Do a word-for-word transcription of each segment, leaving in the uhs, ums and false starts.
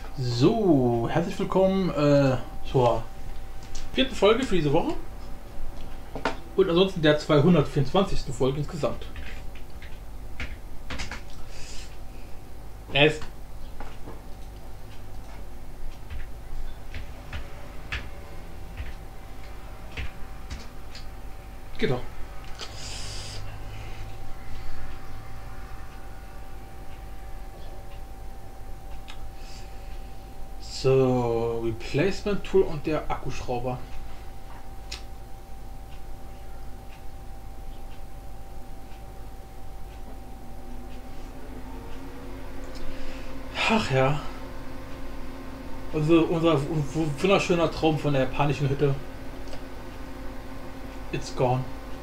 So, herzlich willkommen äh, zur vierten Folge für diese Woche und ansonsten der zweihundertvierundzwanzigsten Folge insgesamt. Es geht doch. So, Replacement Tool und der Akkuschrauber. Ach ja. Also unser wunderschöner Traum von der japanischen Hütte. It's gone.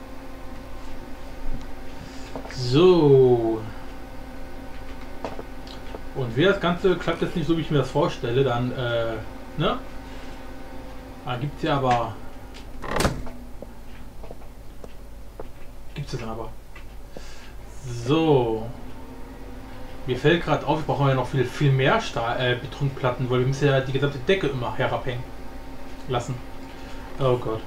So. Und wie das Ganze klappt jetzt nicht so, wie ich mir das vorstelle, dann, äh, ne? Da gibt es ja aber. Gibt es dann aber. So. Mir fällt gerade auf, wir brauchen ja noch viel, viel mehr Stahl, äh, Betonplatten, weil wir müssen ja die gesamte Decke immer herabhängen lassen. Oh Gott.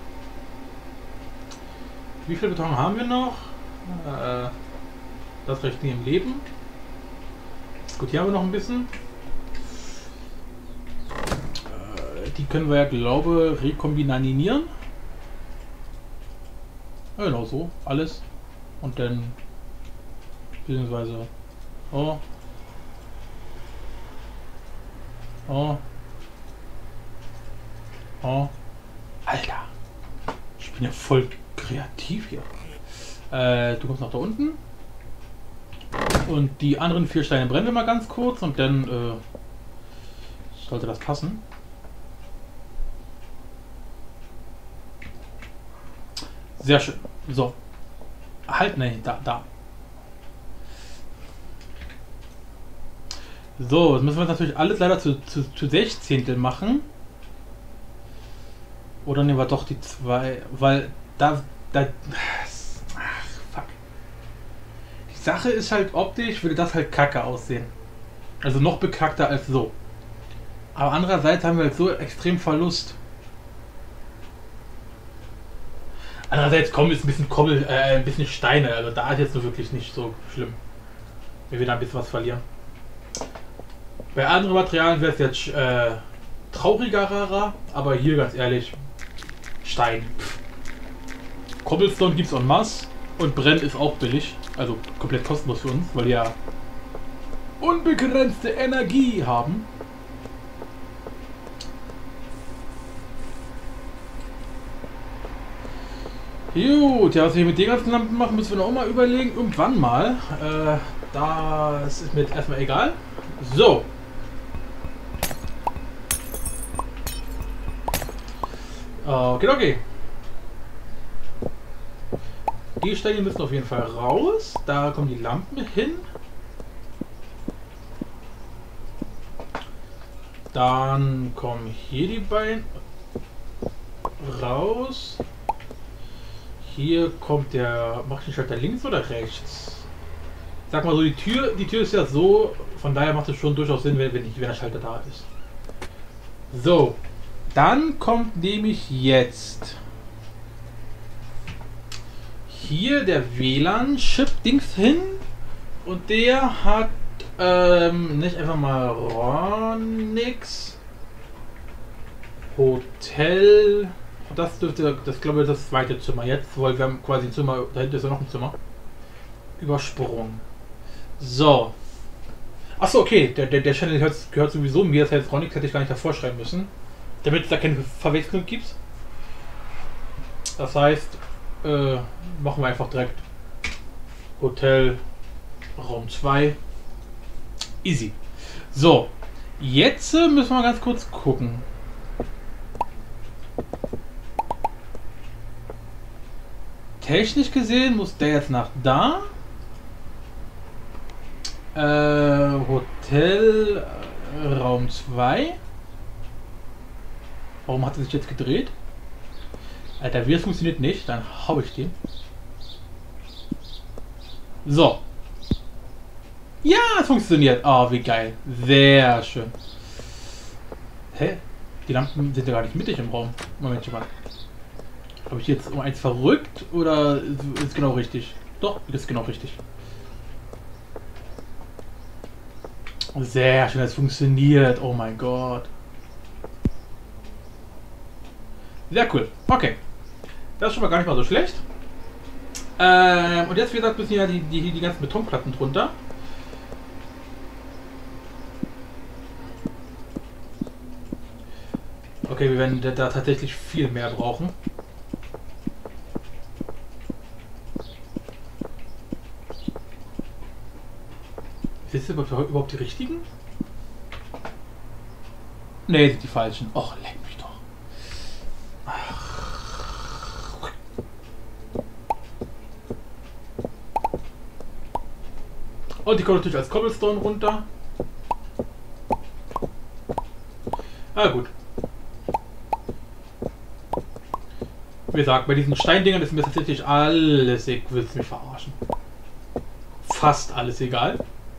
Wie viel Beton haben wir noch? Äh, das recht nie im Leben. Gut, hier haben wir noch ein bisschen. Äh, die können wir ja, glaube ich, rekombinieren. Ja, genau so, alles. Und dann beziehungsweise oh. Oh. Oh. Alter. Ich bin ja voll kreativ hier. Äh, du kommst nach da unten. Und die anderen vier Steine brennen wir mal ganz kurz und dann äh, sollte das passen. Sehr schön. So. Halt, ne, da, da. So, jetzt müssen wir natürlich alles leider zu, zu, zu Sechzehntel machen. Oder nehmen wir doch die zwei, weil da, da, ach, fuck. Die Sache ist halt, optisch würde das halt kacke aussehen. Also noch bekackter als so. Aber andererseits haben wir halt so extrem Verlust. Andererseits kommen jetzt ein bisschen Kobbel, äh, ein bisschen Steine, also da ist jetzt nur wirklich nicht so schlimm. Wenn wir da ein bisschen was verlieren. Bei anderen Materialien wäre es jetzt äh, trauriger, aber hier ganz ehrlich, Stein. Pff. Cobblestone gibt es en masse und Brennen ist auch billig, also komplett kostenlos für uns, weil wir ja unbegrenzte Energie haben. Gut, ja, was wir mit den ganzen Lampen machen, müssen wir noch mal überlegen, irgendwann mal. Äh, das ist mir jetzt erstmal egal. So. Okay, okay. Die Steine müssen auf jeden Fall raus. Da kommen die Lampen hin. Dann kommen hier die beiden raus. Hier kommt der Maschinenschalter links oder rechts? Sag mal so, die Tür, die Tür ist ja so, von daher macht es schon durchaus Sinn, wenn, wenn, nicht, wenn der Schalter da ist. So, dann kommt nämlich jetzt hier der W L A N-Chip-Dings hin und der hat ähm, nicht einfach mal Ronix Hotel. Das dürfte, das glaube ich, das zweite Zimmer jetzt, weil wir haben quasi ein Zimmer, dahinter ist ja noch ein Zimmer. Übersprungen. So. Achso, okay, der, der, der Channel gehört, gehört sowieso mir, das heißt Ronix hätte ich gar nicht davor schreiben müssen. Damit es da keine Verwechslung gibt. Das heißt, äh, machen wir einfach direkt Hotel Raum zwei. Easy. So, jetzt äh, müssen wir ganz kurz gucken. Technisch gesehen muss der jetzt nach da. Äh, Hotel äh, Raum zwei. Warum hat er sich jetzt gedreht? Alter, wie das funktioniert nicht, dann hau ich den. So. Ja, es funktioniert. Oh, wie geil. Sehr schön. Hä? Die Lampen sind ja gar nicht mittig im Raum. Moment mal. Habe ich jetzt um eins verrückt oder ist genau richtig? Doch, ist genau richtig. Sehr schön, es funktioniert. Oh mein Gott. Sehr cool. Okay. Das ist schon mal gar nicht mal so schlecht. Ähm, und jetzt, wie gesagt, müssen ja die, die, die ganzen Betonplatten drunter. Okay, wir werden da tatsächlich viel mehr brauchen. Sind das überhaupt die richtigen? Ne, sind die falschen. Och, leck mich doch. Ach. Und die kommt natürlich als Cobblestone runter. Ah, gut. Wie gesagt, bei diesen Steindingern ist mir tatsächlich alles, ich will es mich verarschen. Fast alles egal.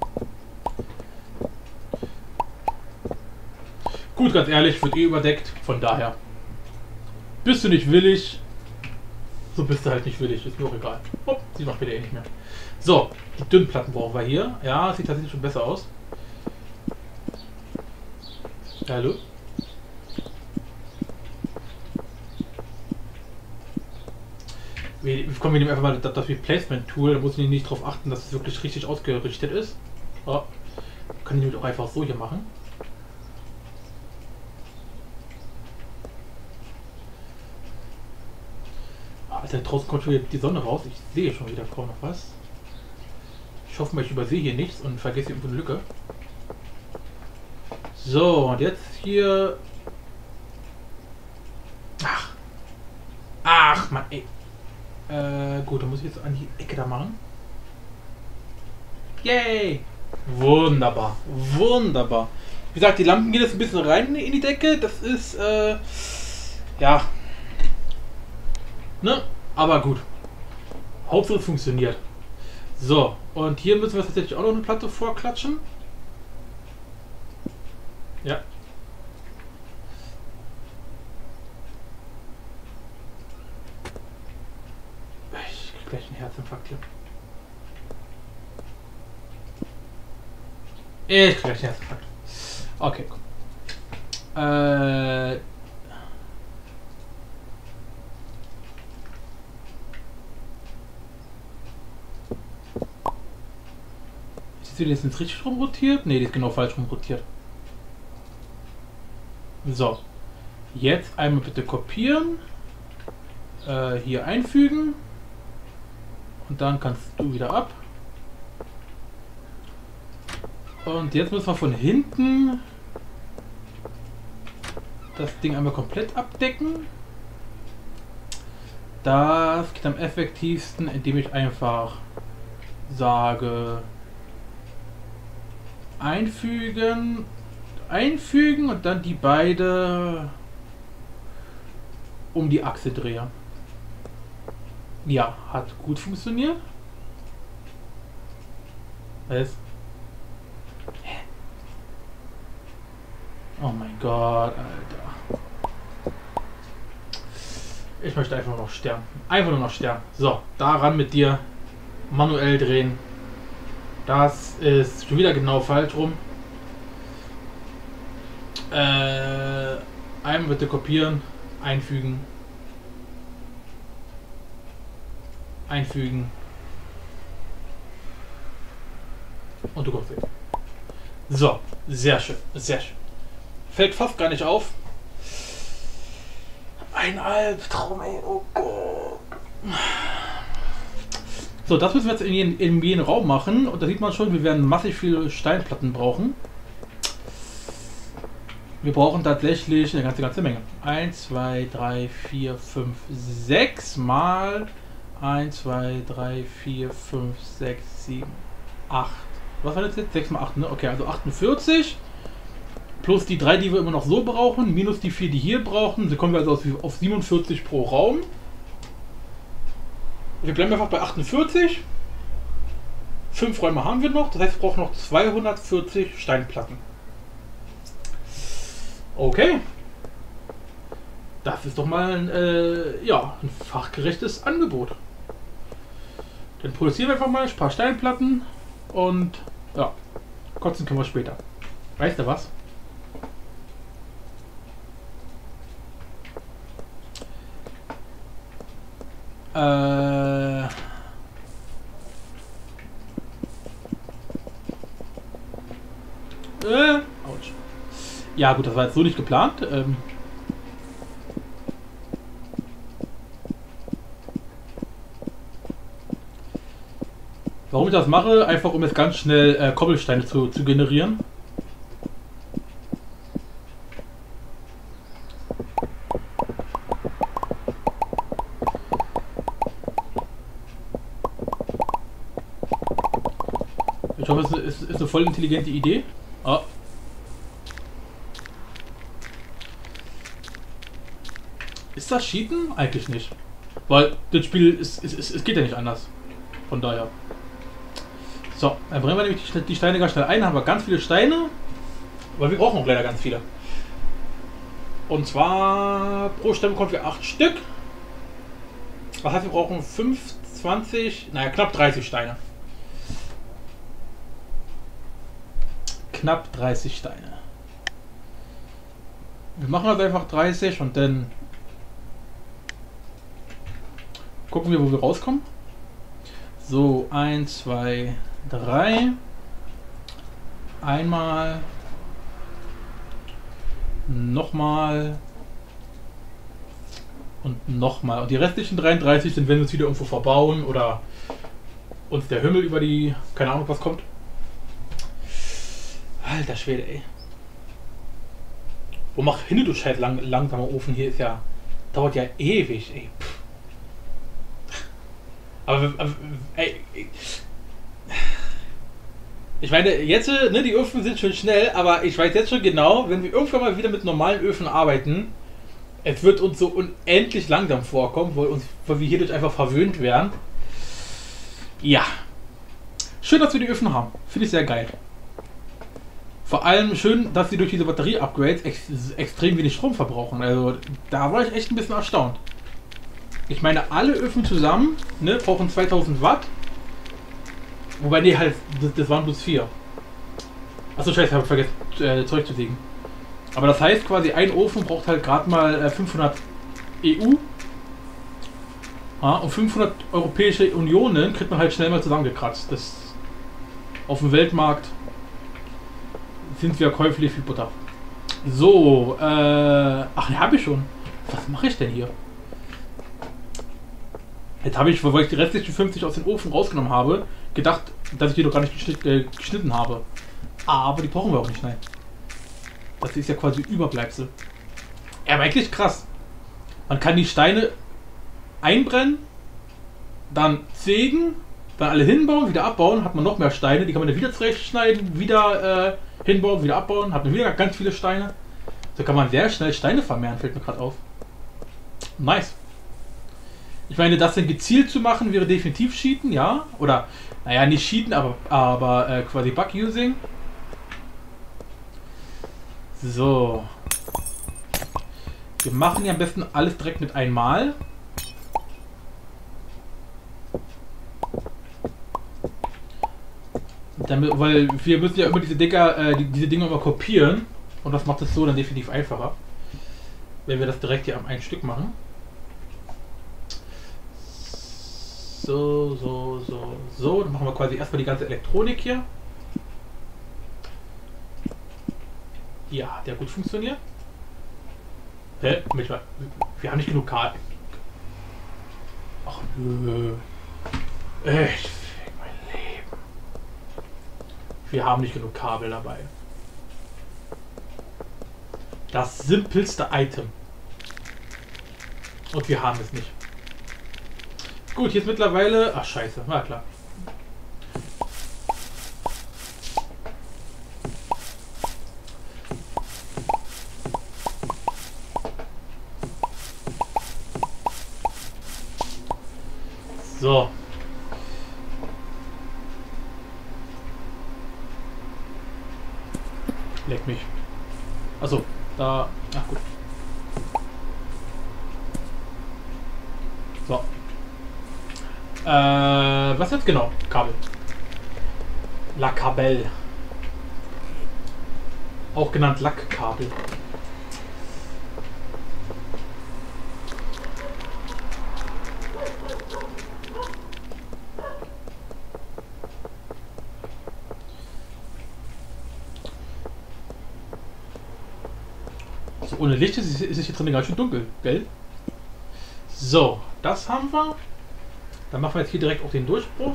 Gut, ganz ehrlich, wird eh überdeckt, von daher. Bist du nicht willig, so bist du halt nicht willig, ist mir auch egal. Oh, sieht noch wieder eh nicht mehr. So, die dünnen Platten brauchen wir hier. Ja, sieht tatsächlich schon besser aus. Hallo? Wir kommen wir nehmen einfach mal das, das Placement-Tool, da muss ich nicht darauf achten, dass es wirklich richtig ausgerichtet ist. Oh, kann ich auch einfach so hier machen. Alter, draußen kommt schon wieder die Sonne raus. Ich sehe schon wieder kaum noch was. Ich hoffe mal, ich übersehe hier nichts und vergesse irgendwo eine Lücke. So, und jetzt hier. Ach. Ach, Mann, ey. Äh, gut, dann muss ich jetzt an die Ecke da machen. Yay! Wunderbar, wunderbar. Wie gesagt, die Lampen gehen jetzt ein bisschen rein in die Decke. Das ist, äh, ja. Ne? Aber gut. Hauptsache es funktioniert. So, und hier müssen wir tatsächlich auch noch eine Platte vorklatschen. Ja. Ich krieg gleich einen Herzinfarkt hier. Ich krieg gleich einen Herzinfarkt. Okay, cool. Äh. Ist die jetzt richtig rum rotiert? Ne, die ist genau falsch rum rotiert. So. Jetzt einmal bitte kopieren. Äh, hier einfügen. Und dann kannst du wieder ab. Und jetzt müssen wir von hinten das Ding einmal komplett abdecken. Das geht am effektivsten, indem ich einfach sage einfügen, einfügen und dann die beide um die Achse drehe. Ja, hat gut funktioniert. Was? Hä? Oh mein Gott, Alter. Ich möchte einfach nur noch sterben. Einfach nur noch sterben. So, daran mit dir. Manuell drehen. Das ist schon wieder genau falsch rum. Äh, einmal bitte kopieren, einfügen. Einfügen. Und du kommst weg. So, sehr schön, sehr schön. Fällt fast gar nicht auf. Ein Albtraum, ey, oh Gott. So, das müssen wir jetzt in jeden, in jeden Raum machen. Und da sieht man schon, wir werden massiv viele Steinplatten brauchen. Wir brauchen tatsächlich eine ganze, ganze Menge. eins, zwei, drei, vier, fünf, sechs mal eins, zwei, drei, vier, fünf, sechs, sieben, acht. Was war das jetzt? sechs mal acht, ne? Okay, also achtundvierzig. Plus die drei, die wir immer noch so brauchen. Minus die vier, die hier brauchen. So kommen wir also auf siebenundvierzig pro Raum. Wir bleiben einfach bei achtundvierzig. Fünf Räume haben wir noch. Das heißt, wir brauchen noch zweihundertvierzig Steinplatten. Okay. Das ist doch mal ein, äh, ja, ein fachgerechtes Angebot. Dann produzieren wir einfach mal ein paar Steinplatten und ja, kotzen können wir später. Weißt du was? Äh... Äh, ouch. Ja gut, das war jetzt so nicht geplant. Ähm, warum ich das mache? Einfach um jetzt ganz schnell äh, Koppelsteine zu, zu generieren. Ich hoffe, es ist, ist eine voll intelligente Idee. Ah. Ist das Cheaten? Eigentlich nicht. Weil das Spiel ist, ist, ist, es geht ja nicht anders. Von daher. So, dann bringen wir nämlich die, die Steine ganz schnell ein. Haben wir ganz viele Steine. Weil wir brauchen auch leider ganz viele. Und zwar pro Stein bekommen wir acht Stück. Das heißt, wir brauchen fünf, zwanzig, naja, knapp dreißig Steine. Knapp dreißig Steine. Wir machen also einfach dreißig und dann gucken wir, wo wir rauskommen. So, eins, zwei, drei. Einmal. Nochmal. Und nochmal. Und die restlichen dreiunddreißig sind, wenn wir uns wieder irgendwo verbauen oder uns der Himmel über die, keine Ahnung was kommt. Alter Schwede, ey. Wo macht hin, du scheiß lang, langsamer Ofen hier ist ja. Dauert ja ewig, ey. Pff. Aber, aber ey. Ich meine, jetzt, ne, die Öfen sind schon schnell, aber ich weiß jetzt schon genau, wenn wir irgendwann mal wieder mit normalen Öfen arbeiten, es wird uns so unendlich langsam vorkommen, weil, uns, weil wir hierdurch einfach verwöhnt werden. Ja. Schön, dass wir die Öfen haben. Finde ich sehr geil. Vor allem schön, dass sie durch diese Batterie-Upgrades ex extrem wenig Strom verbrauchen. Also da war ich echt ein bisschen erstaunt. Ich meine, alle Öfen zusammen, ne, brauchen zweitausend Watt. Wobei, nee, halt, das, das waren bloß vier. Achso, scheiße, ich habe vergessen, äh, Zeug zu legen. Aber das heißt quasi, ein Ofen braucht halt gerade mal äh, fünfhundert E U. Ja, und fünfhundert Europäische Unionen kriegt man halt schnell mal zusammengekratzt. Das auf dem Weltmarkt sind wir käuflich wie Butter. So, äh, ach, ne, habe ich schon. Was mache ich denn hier? Jetzt habe ich, weil ich die restlichen fünfzig aus dem Ofen rausgenommen habe, gedacht, dass ich die doch gar nicht geschnitt, äh, geschnitten habe. Aber die brauchen wir auch nicht, nein. Das ist ja quasi Überbleibsel. Ja, aber eigentlich krass. Man kann die Steine einbrennen, dann sägen, dann alle hinbauen, wieder abbauen, hat man noch mehr Steine, die kann man dann wieder zurechtschneiden, wieder äh, hinbauen, wieder abbauen, hat man wieder ganz viele Steine. So kann man sehr schnell Steine vermehren, fällt mir gerade auf. Nice. Ich meine, das dann gezielt zu machen, wäre definitiv Cheaten, ja. Oder, naja, nicht Cheaten, aber, aber äh, quasi Bug-Using. So. Wir machen ja am besten alles direkt mit einmal. Damit, weil wir müssen ja immer diese Dinger, äh, die, diese Dinge immer kopieren. Und das macht es so dann definitiv einfacher. Wenn wir das direkt hier am ein Stück machen. So, so, so, so. Dann machen wir quasi erstmal die ganze Elektronik hier. Ja, hat ja gut funktioniert. Hä? Wir haben nicht genug Kabel. Ach nö. Echt, mein Leben. Wir haben nicht genug Kabel dabei. Das simpelste Item. Und wir haben es nicht. Gut, hier ist mittlerweile... Ach scheiße, na klar. So. Leck mich. Achso, da. Ach gut. So. Äh, was jetzt genau? Kabel. La Kabel. Auch genannt Lackkabel. So, ohne Licht ist es hier drin ganz schön dunkel, gell? So, das haben wir. Dann machen wir jetzt hier direkt auch den Durchbruch.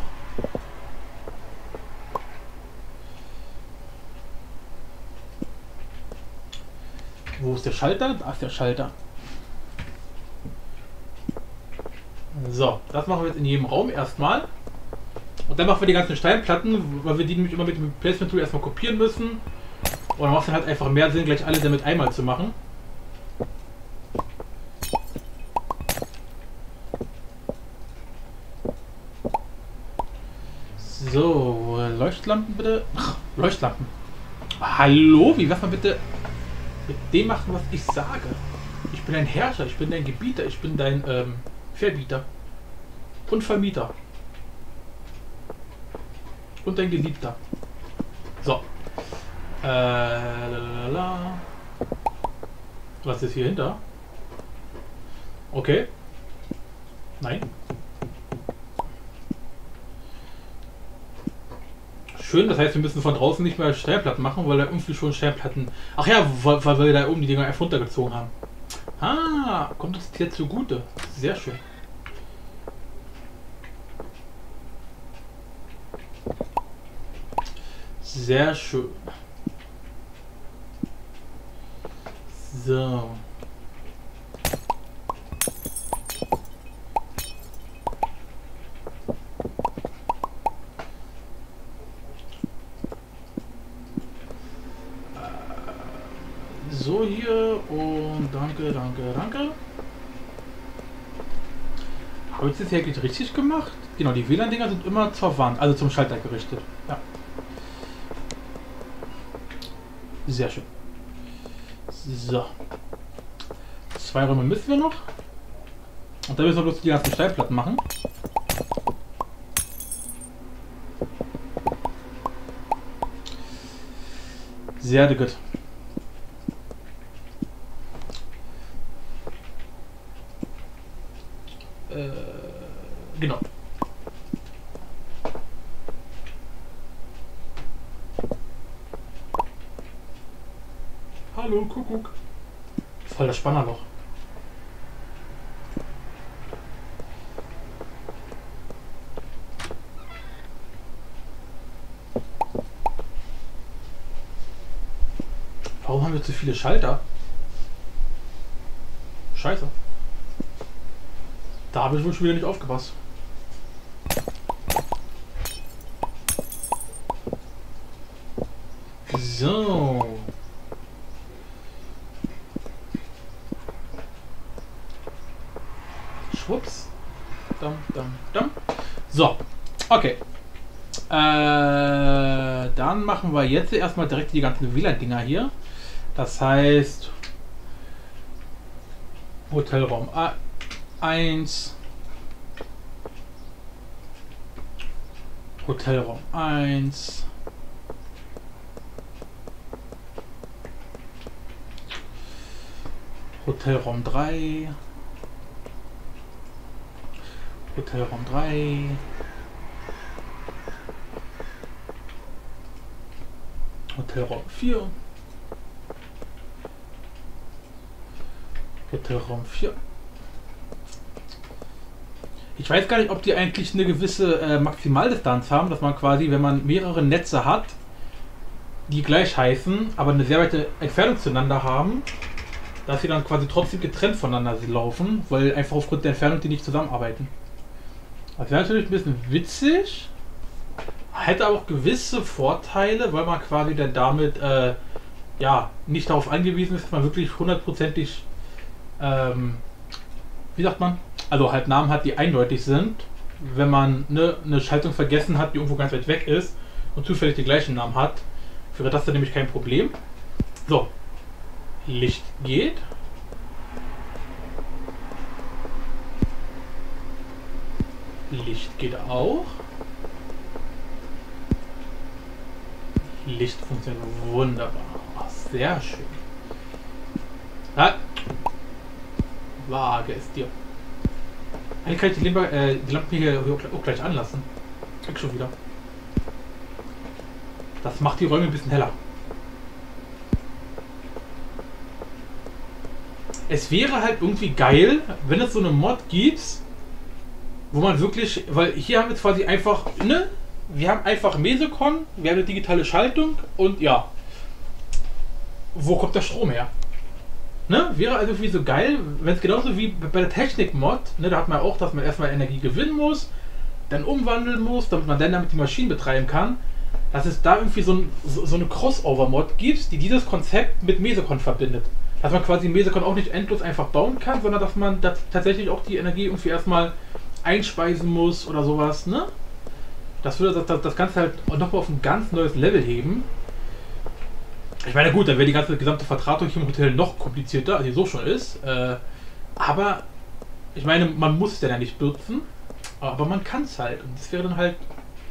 Wo ist der Schalter? Da ist der Schalter. So, das machen wir jetzt in jedem Raum erstmal. Und dann machen wir die ganzen Steinplatten, weil wir die nämlich immer mit dem Placement Tool erstmal kopieren müssen. Und dann macht es dann halt einfach mehr Sinn, gleich alle damit einmal zu machen. So, Leuchtlampen bitte. Ach, Leuchtlampen. Hallo, wie wär's mal bitte mit dem machen, was ich sage? Ich bin ein Herrscher, ich bin dein Gebieter, ich bin dein ähm, Verbieter und Vermieter und dein Geliebter. So. Äh, lalala. Was ist hier hinter? Okay. Nein. Schön, das heißt, wir müssen von draußen nicht mehr Steinplatten machen, weil da irgendwie schon Steinplatten. Ach ja, weil, weil wir da oben die Dinger einfach runtergezogen haben. Ah, kommt das jetzt zugute. Sehr schön. Sehr schön. So. So hier und danke, danke, danke. Habe ich das hier eigentlich richtig gemacht? Genau, die W L A N-Dinger sind immer zur Wand, also zum Schalter gerichtet. Ja. Sehr schön. So. Zwei Räume müssen wir noch. Und dann müssen wir bloß die ganzen Steinplatten machen. Sehr gut. Äh, genau. Hallo, Kuckuck. Voll das Spannerloch. Warum haben wir zu viele Schalter? Scheiße. Da habe ich wohl schon wieder nicht aufgepasst. So. Schwupps. Dum, dum, dum. So. Okay. Äh, dann machen wir jetzt erstmal direkt die ganzen W L A N-Dinger hier. Das heißt Hotelraum eins, Hotelraum eins, Hotelraum drei, Hotelraum drei, Hotelraum vier, Hotelraum vier. Ich weiß gar nicht, ob die eigentlich eine gewisse äh, Maximaldistanz haben, dass man quasi, wenn man mehrere Netze hat, die gleich heißen, aber eine sehr weite Entfernung zueinander haben, dass sie dann quasi trotzdem getrennt voneinander laufen, weil einfach aufgrund der Entfernung die nicht zusammenarbeiten. Das wäre natürlich ein bisschen witzig, hätte aber auch gewisse Vorteile, weil man quasi dann damit äh, ja, nicht darauf angewiesen ist, dass man wirklich hundertprozentig, ähm, wie sagt man, also halt Namen hat, die eindeutig sind. Wenn man ne, eine Schaltung vergessen hat, die irgendwo ganz weit weg ist und zufällig den gleichen Namen hat, wäre das dann nämlich kein Problem. So. Licht geht. Licht geht auch. Licht funktioniert wunderbar. Oh, sehr schön. Ah. Wage es dir. Eigentlich kann ich die, Limba, äh, die Lampe hier auch gleich anlassen. Krieg schon wieder. Das macht die Räume ein bisschen heller. Es wäre halt irgendwie geil, wenn es so eine Mod gibt, wo man wirklich, weil hier haben wir jetzt quasi einfach, ne? Wir haben einfach Mesocon, wir haben eine digitale Schaltung und ja. Wo kommt der Strom her? Ne? Wäre also irgendwie so geil, wenn es genauso wie bei der Technik-Mod, ne, da hat man auch, dass man erstmal Energie gewinnen muss, dann umwandeln muss, damit man dann damit die Maschinen betreiben kann, dass es da irgendwie so, ein, so, so eine Crossover-Mod gibt, die dieses Konzept mit Mesocon verbindet. Dass man quasi Mesocon auch nicht endlos einfach bauen kann, sondern dass man das tatsächlich auch die Energie irgendwie erstmal einspeisen muss oder sowas, ne? Das würde das, das Ganze halt nochmal auf ein ganz neues Level heben. Ich meine, gut, dann wäre die ganze gesamte Vertratung hier im Hotel noch komplizierter, als sie so schon ist. Äh, aber ich meine, man muss es ja nicht benutzen, aber man kann es halt. Und das wäre dann halt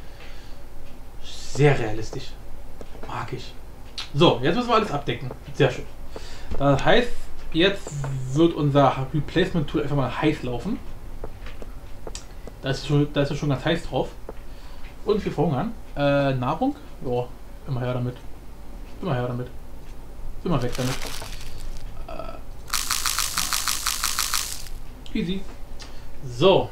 sehr realistisch. Mag ich. So, jetzt müssen wir alles abdecken. Sehr schön. Das heißt, jetzt wird unser Replacement-Tool einfach mal heiß laufen. Da ist schon, da ist es schon ganz heiß drauf. Und wir verhungern. Äh, Nahrung? Ja, immer her damit. Immer her damit. Immer weg damit. Äh, easy. So.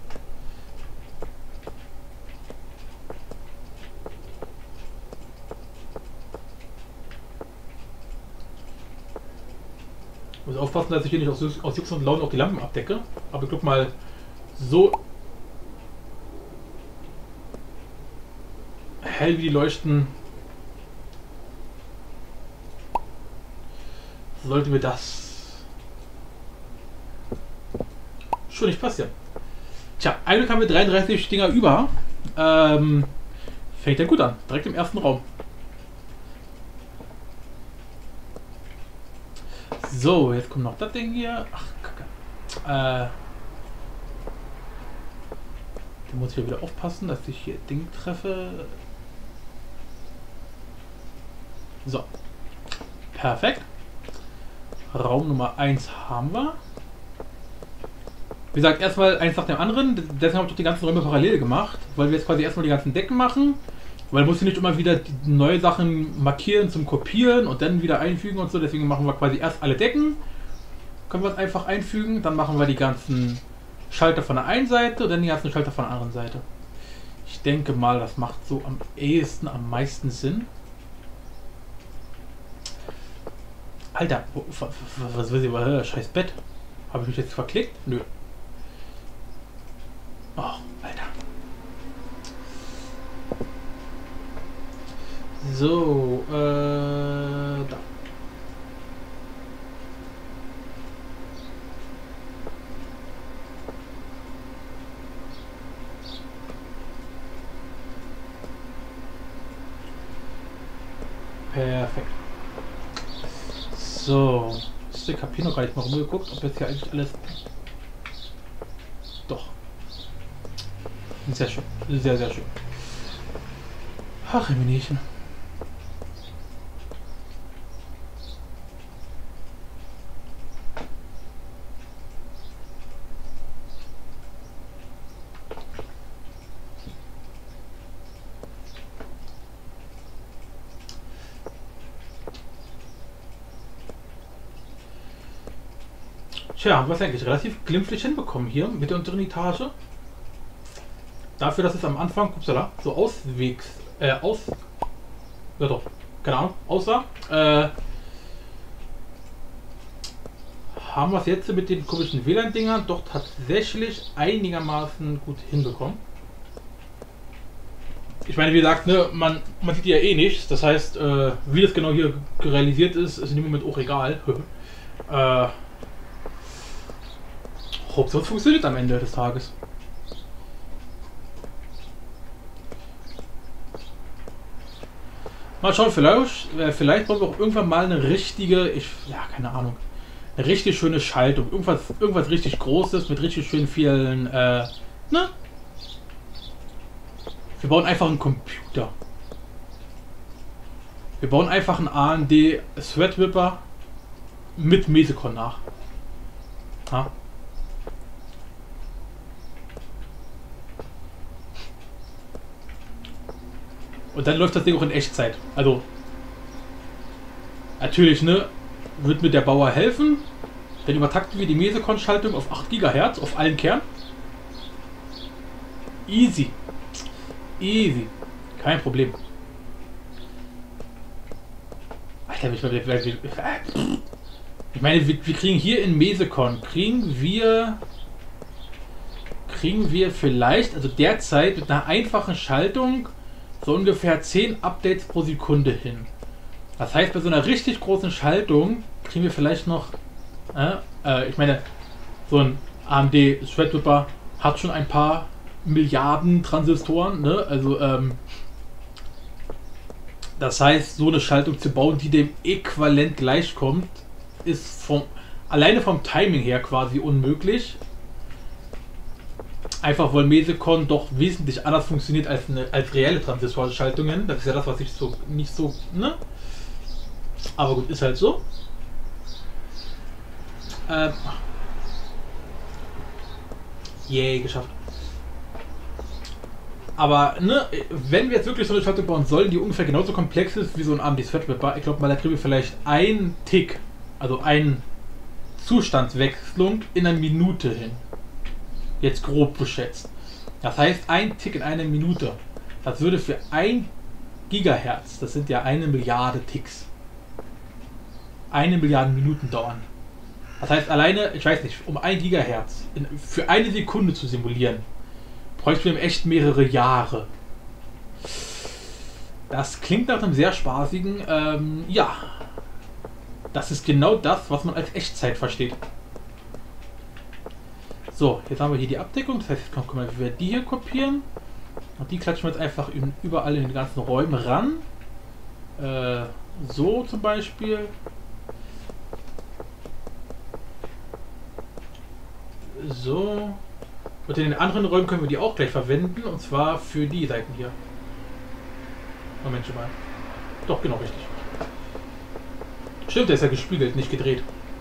Ich muss aufpassen, dass ich hier nicht aus, aus Jux und Laune auch die Lampen abdecke. Aber ich guck mal, so hell wie die leuchten, sollte mir das schon nicht passieren. Tja, eigentlich haben wir dreiunddreißig Dinger über. Ähm, fängt ja gut an. Direkt im ersten Raum. So, jetzt kommt noch das Ding hier. Ach, Kacke. Äh, da muss ich hier wieder aufpassen, dass ich hier Ding treffe. So. Perfekt. Raum Nummer eins haben wir. Wie gesagt, erstmal eins nach dem anderen. Deswegen habe ich doch die ganzen Räume parallel gemacht, weil wir jetzt quasi erstmal die ganzen Decken machen. Weil man muss nicht immer wieder die neue Sachen markieren zum Kopieren und dann wieder einfügen und so. Deswegen machen wir quasi erst alle Decken. Können wir es einfach einfügen. Dann machen wir die ganzen Schalter von der einen Seite und dann die ganzen Schalter von der anderen Seite. Ich denke mal, das macht so am ehesten, am meisten Sinn. Alter, was will sie? Scheiß Bett. Habe ich mich jetzt verklickt? Nö. Oh, Alter. So, äh, da. Perfekt. So, ich habe hier noch gar nicht mal rumgeguckt, ob jetzt hier eigentlich alles... Doch. Sehr schön. Sehr, sehr schön. Ach, Minchen. Tja, haben wir es eigentlich relativ glimpflich hinbekommen hier mit der unteren Etage. Dafür, dass es am Anfang, upsala, so auswegs, äh, aus, ja doch, keine Ahnung, aussah, äh, haben wir es jetzt mit den komischen W L A N-Dingern doch tatsächlich einigermaßen gut hinbekommen. Ich meine, wie gesagt, ne, man, man sieht die ja eh nicht, das heißt, äh, wie das genau hier realisiert ist, ist in dem Moment auch egal. äh, Hauptsache es funktioniert am Ende des Tages. Mal schauen, vielleicht, äh, vielleicht brauchen wir auch irgendwann mal eine richtige, ich, ja, keine Ahnung, eine richtig schöne Schaltung. Irgendwas, irgendwas richtig Großes mit richtig schön vielen, äh, ne? Wir bauen einfach einen Computer. Wir bauen einfach einen A M D Threadripper mit Mesicon nach. Ha? Und dann läuft das Ding auch in Echtzeit. Also, natürlich, ne, wird mir der Bauer helfen. Dann übertakten wir die Mesicon-Schaltung auf acht Gigahertz auf allen Kernen. Easy. Easy. Kein Problem. Alter, ich meine, ich meine wir, wir kriegen hier in Mesicon, kriegen wir, kriegen wir vielleicht, also derzeit mit einer einfachen Schaltung, so ungefähr zehn Updates pro Sekunde hin. Das heißt, bei so einer richtig großen Schaltung kriegen wir vielleicht noch, äh, äh, ich meine, so ein A M D Threadripper hat schon ein paar Milliarden Transistoren, ne? Also, ähm, das heißt, so eine Schaltung zu bauen, die dem äquivalent gleichkommt, ist vom, alleine vom Timing her quasi unmöglich. Einfach weil Mesicon doch wesentlich anders funktioniert als, eine, als reelle Transistorschaltungen. Das ist ja das, was ich so nicht so, ne? Aber gut, ist halt so. Ähm. Yay, geschafft. Aber, ne, wenn wir jetzt wirklich so eine Schaltung bauen sollen, die ungefähr genauso komplex ist wie so ein A M D Threadripper, ich glaube mal, da kriegen wir vielleicht ein Tick, also eine Zustandswechslung in einer Minute hin. Jetzt grob geschätzt. Das heißt, ein Tick in einer Minute. Das würde für ein Gigahertz, das sind ja eine Milliarde Ticks, eine Milliarde Minuten dauern. Das heißt, alleine, ich weiß nicht, um ein Gigahertz in, für eine Sekunde zu simulieren, bräuchten wir im echt mehrere Jahre. Das klingt nach einem sehr spaßigen, ähm, ja. Das ist genau das, was man als Echtzeit versteht. So, jetzt haben wir hier die Abdeckung, das heißt, jetzt können wir die hier kopieren. Und die klatschen wir jetzt einfach überall in den ganzen Räumen ran. Äh, so zum Beispiel. So. Und in den anderen Räumen können wir die auch gleich verwenden, und zwar für die Seiten hier. Moment schon mal. Doch, genau richtig. Stimmt, der ist ja gespiegelt, nicht gedreht.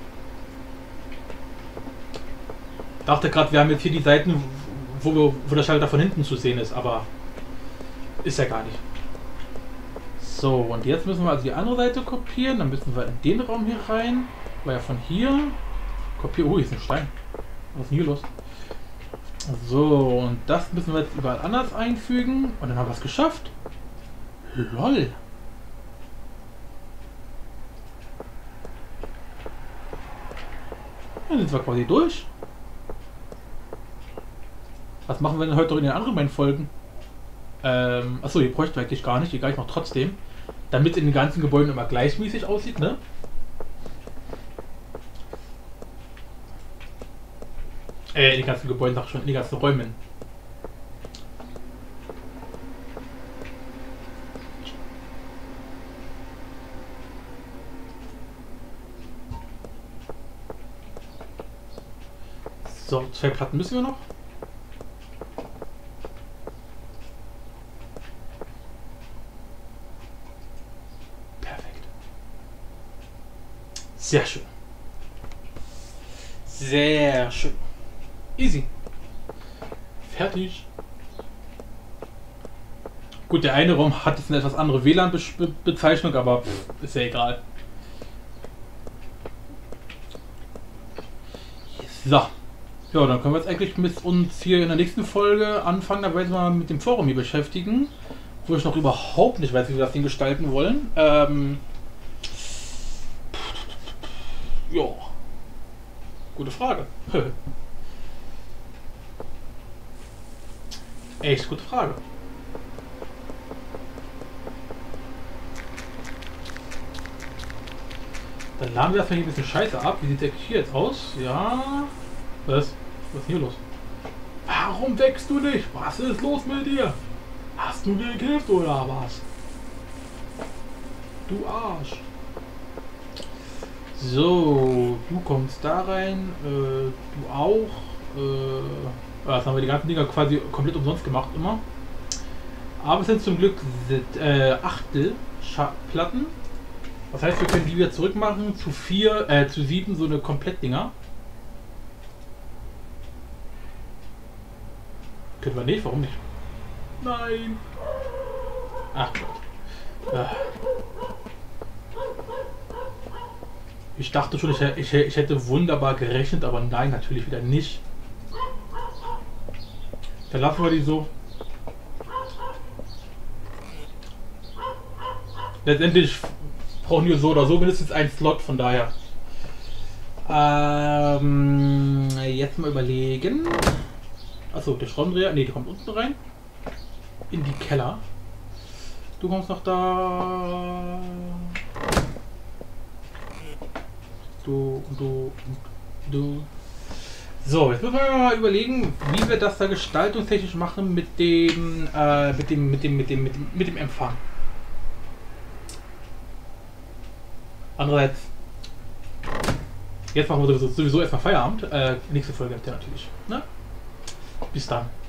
Ich dachte gerade, wir haben jetzt hier die Seiten, wo, wir, wo der Schalter von hinten zu sehen ist, aber ist ja gar nicht. So, und jetzt müssen wir also die andere Seite kopieren. Dann müssen wir in den Raum hier rein. Weil ja von hier kopieren. Oh, hier ist ein Stein. Was ist denn hier los? So, und das müssen wir jetzt überall anders einfügen. Und dann haben wir es geschafft. Lol. Dann sind wir quasi durch. Was machen wir denn heute noch in den anderen beiden Folgen? Ähm, achso, hier bräuchten wir eigentlich gar nicht. Egal, ich mache trotzdem. Damit in den ganzen Gebäuden immer gleichmäßig aussieht, ne? Äh, in den ganzen Gebäuden, sag schon, in den ganzen Räumen. So, zwei Platten müssen wir noch. Perfekt. Sehr schön. Sehr schön. Easy. Fertig. Gut, der eine Raum hat jetzt eine etwas andere W L A N-Bezeichnung, aber pff, ist ja egal. So. Ja, dann können wir jetzt eigentlich mit uns hier in der nächsten Folge anfangen, da werden wir mal mit dem Forum hier beschäftigen, wo ich noch überhaupt nicht weiß, wie wir das Ding gestalten wollen. Ähm ja. Gute Frage. Echt gute Frage. Dann laden wir erstmal hier ein bisschen Scheiße ab. Wie sieht der hier jetzt aus? Ja. Was? Was ist hier los? Warum wächst du nicht? Was ist los mit dir? Hast du gekifft oder was? Du Arsch. So, du kommst da rein, äh, du auch. Äh, ja, jetzt haben wir die ganzen Dinger quasi komplett umsonst gemacht immer. Aber es sind zum Glück sind, äh, Achtel Platten. Das heißt, wir können die wieder zurückmachen zu vier, äh, zu sieben so eine Komplettdinger. Können wir nicht, warum nicht? Nein! Ach Gott. Ja. Ich dachte schon, ich, ich, ich hätte wunderbar gerechnet, aber nein, natürlich wieder nicht. Dann lassen wir die so. Letztendlich brauchen wir so oder so mindestens einen Slot, von daher. Ähm, jetzt mal überlegen. Achso, der Schraubendreher, ne, der kommt unten rein. In die Keller. Du kommst noch da. Du, du, du. So, jetzt müssen wir mal überlegen, wie wir das da gestaltungstechnisch machen mit dem, äh, mit dem, mit dem, mit dem, mit dem, mit dem Empfang. Andererseits, jetzt machen wir sowieso, sowieso erstmal Feierabend. Äh, nächste Folge habt ihr natürlich. Ne? Bis dann.